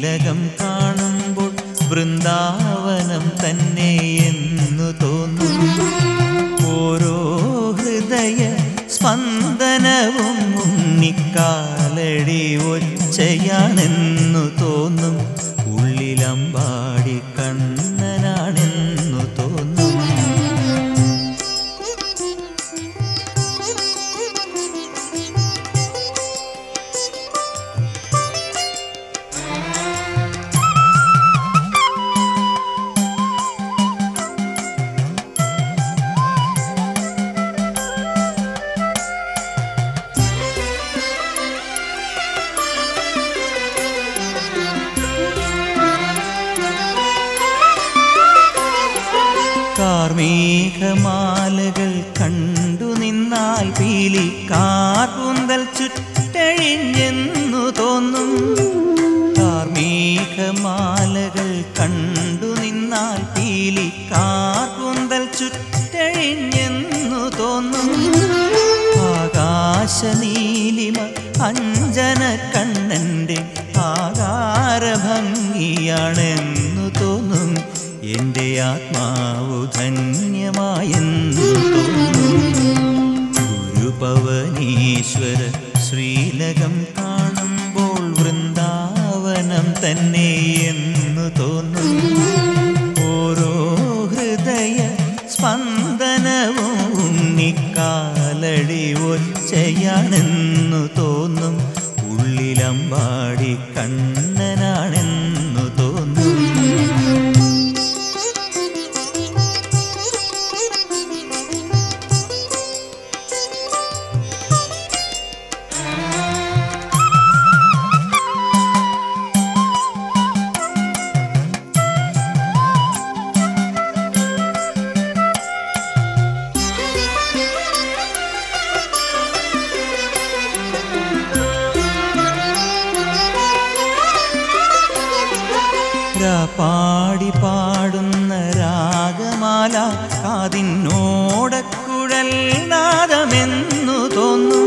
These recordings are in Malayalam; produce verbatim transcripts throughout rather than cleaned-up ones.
ശ്രീലകം കാണുമ്പോൾ വൃന്ദാവനം തന്നെ എന്നു തോന്നും. ഓരോ ഹൃദയ സ്പന്ദനവും ഉണ്ണിക്കാലടി ഒച്ചയാണെന്നു തോന്നും. ഉള്ളിലമ്പാടി കണ്ണനാണെന്നു തോന്നും. കാർമേഘമാലകൾ കണ്ടു നിന്നാൽ പീലി കാർകൂന്തൽ ചുറ്റഴിഞ്ഞെന്നു തോന്നും. കാർമേഘമാലകൾ കണ്ടു നിന്നാൽ പീലി കാർകൂന്തൽ ചുറ്റഴിഞ്ഞെന്നു തോന്നും. ആകാശനീലിമ അഞ്ജന കണ്ണൻ്റെ ആകാരഭംഗിയാണെന്നു തോന്നും. എൻ്റെ ആത്മാവു ധന്യമായെന്നു തോന്നും. ഗുരുപവനീശ്വര ശ്രീലകം കാണുമ്പോൾ വൃന്ദാവനം തന്നെ എന്നു തോന്നും. ഓരോ ഹൃദയ സ്പന്ദനവും ഉണ്ണിക്കാലടി ഒച്ചയാണെന്നു തോന്നും. ഉള്ളിലമ്പാടി കണ്ണനാണെന്നു തോന്നും. പാടി പാടുന്ന രാഗമാല കാതിനോടക്കുഴൽ നാദമെന്നു തോന്നും.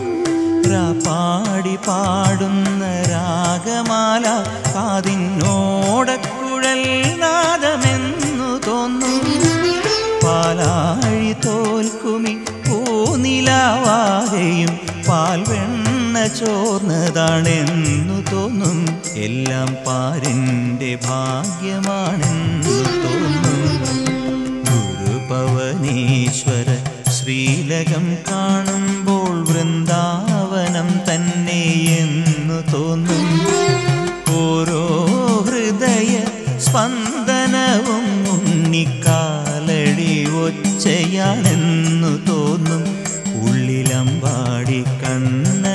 പാടി പാടുന്ന രാഗമാല കാതിനോടക്കുഴൽ നാദമെന്നു തോന്നും. പാലാഴി തോൽക്കുമി പൂനിലാവാകയും പാൽവെണ്ണ ചോർന്നതാണെന്നു തോന്നും. എല്ലാം പാരിൻ്റെ ഭാഗ്യമാണെന്നു തോന്നും. ഗുരുപവനീശ്വര ശ്രീലകം കാണുമ്പോൾ വൃന്ദാവനം തന്നെ എന്നു തോന്നും. ഓരോ ഹൃദയ സ്പന്ദനവും ഉണ്ണിക്കാലടി ഒച്ചയാണെന്നു തോന്നും. ഉള്ളിലമ്പാടി കണ്ണ